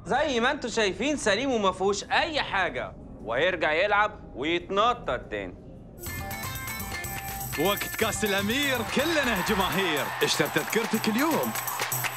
زي ما انتوا شايفين سليم وما فيهوش اي حاجه، وهيرجع يلعب ويتنطط تاني. وقت كاس الامير كلنا جماهير. اشتر تذكرتك اليوم.